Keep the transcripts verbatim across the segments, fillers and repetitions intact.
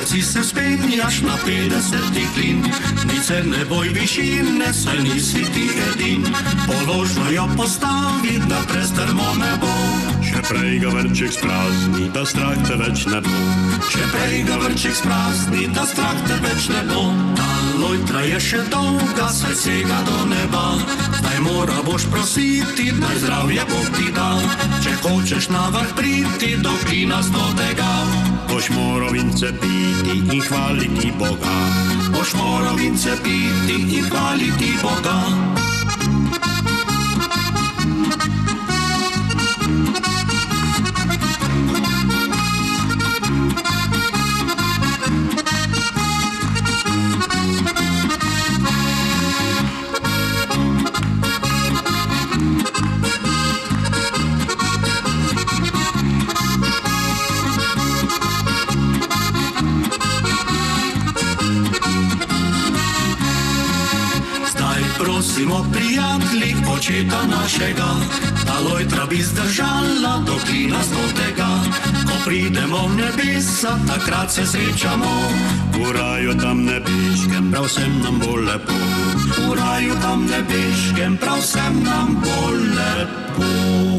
zi se vzpenjaš na petdeseti klin, nice ne boj višine, saj nisi ti edin. Položno jo postavi, da prestrmo ne bo. Še prej ga vrček sprazni, da strah te več ne bo. Še prej ga vrček sprazni, da strah te več ne bo. Ta lojtra je še dolga, saj sega do neba. Zdaj mora boš prositi, naj zdravje Bog ti da. Če hočeš na vrh priti, do klinastotega, boš moral vince piti in hvaliti Boga. Boš moral vince piti in hvaliti Boga. Prosimo prijatelji očeta našega, ta lojtra bi zdržala do klinastotega. Ko pridemo v nebesa, takrat se srečamo. V raju tam nebeškem, prav vsem nam bo lepo. V raju tam nebeškem, prav vsem nam bo lepo.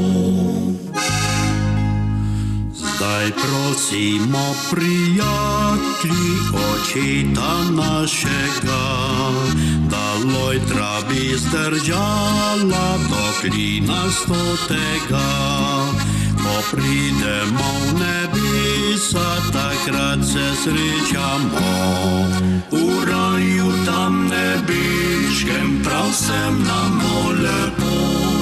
Zdaj prosimo prijatelji očeta našega, da lojtra bi zdržala do klinastotega. Ko pridemo v nebesa, takrat se srečamo. V raju tam nebeškem, prav vsem nam bo lepo.